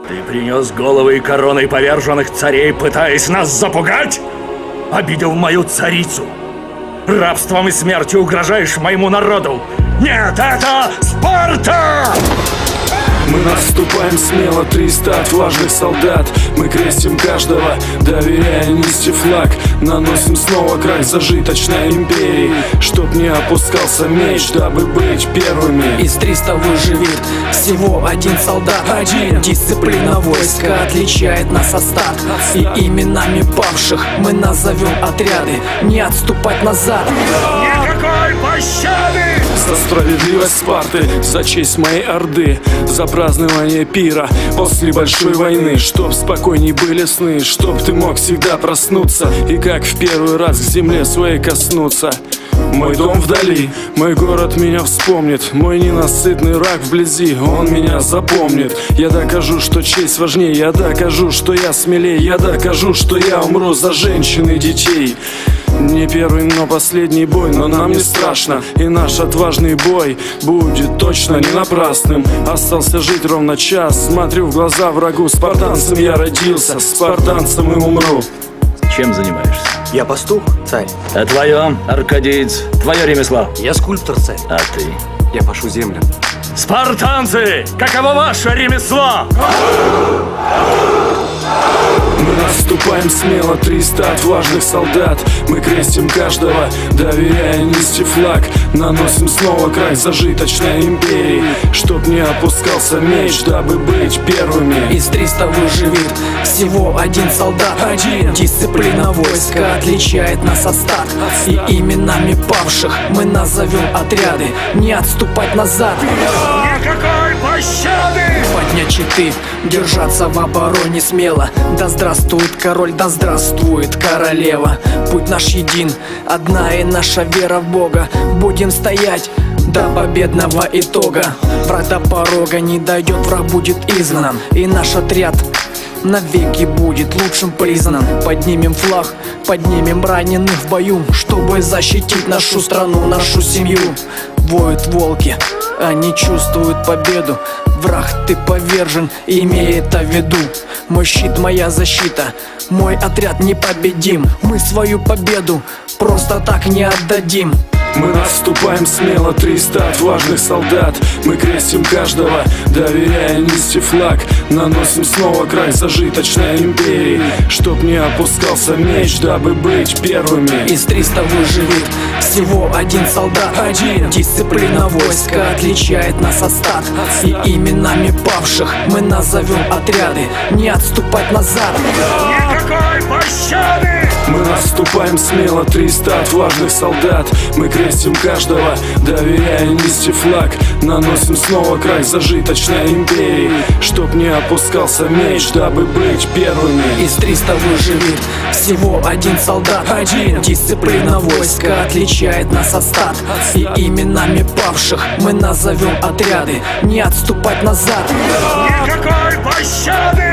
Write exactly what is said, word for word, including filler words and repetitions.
Ты принес головы и короны поверженных царей, пытаясь нас запугать? Обидел мою царицу. Рабством и смертью угрожаешь моему народу. Нет, это Спарта! Мы наступаем смело, триста отважных солдат. Мы крестим каждого, доверяя нести флаг. Наносим снова крах зажиточной империи, чтоб не опускался меч, дабы быть первыми. Из триста выживет всего один солдат. Один. Дисциплина войска отличает нас от стад. И именами павших мы назовем отряды. Не отступать назад. Никакой пощады! За справедливость Спарты, за честь моей орды, за празднование пира после большой войны. Чтоб спокойней были сны, чтоб ты мог всегда проснуться и как в первый раз к земле своей коснуться. Мой дом вдали, мой город меня вспомнит, мой ненасытный враг вблизи, он меня запомнит. Я докажу, что честь важнее, я докажу, что я смелее, я докажу, что я умру за женщин и детей. Не первый, но последний бой, но нам не страшно. И наш отважный бой будет точно не напрасным. Остался жить ровно час, смотрю в глаза врагу. Спартанцем я родился, спартанцем и умру. Чем занимаешься? Я пастух, царь. А твое, аркадиец, твое ремесло? Я скульптор, царь. А ты? Я пашу землю. Спартанцы, каково ваше ремесло? Мы наступаем смело, триста отважных солдат. Мы крестим каждого, доверяя нести флаг. Наносим снова крах зажиточной империи, чтоб не опускался меч, дабы быть первыми. Из триста выживет всего один солдат. Один. Дисциплина войска отличает нас от стад. И именами павших мы назовем отряды. Не отступать назад. Никакой пощады! Поднять щиты, держаться в обороне смело. Да здравствует король, да здравствует королева. Путь наш един, одна и наша вера в Бога. Будем стоять до победного итога. Враг до порога не дойдет, враг будет изгнан. И наш отряд навеки будет лучшим признан. Поднимем флаг, поднимем раненых в бою, чтобы защитить нашу страну, нашу семью. Воют волки, они чувствуют победу. Враг, ты повержен, имей это в виду. Мой щит, моя защита, мой отряд непобедим. Мы свою победу просто так не отдадим. Мы наступаем смело, триста отважных солдат. Мы крестим каждого, доверяя нести флаг. Наносим снова крах зажиточной империи, чтоб не опускался меч, дабы быть первыми. Из триста выживет всего один солдат. Один. Дисциплина войска отличает нас от стад. И именами павших мы назовем отряды. Не отступать назад. Никакой пощады! Мы наступаем смело, триста отважных солдат. Мы крестим каждого, доверяя нести флаг. Наносим снова крах зажиточной империи, чтоб не опускался меч, дабы быть первыми. Из триста выживет всего один солдат. Один. Дисциплина войска отличает нас от стад. И именами павших мы назовем отряды. Не отступать назад. Никакой пощады!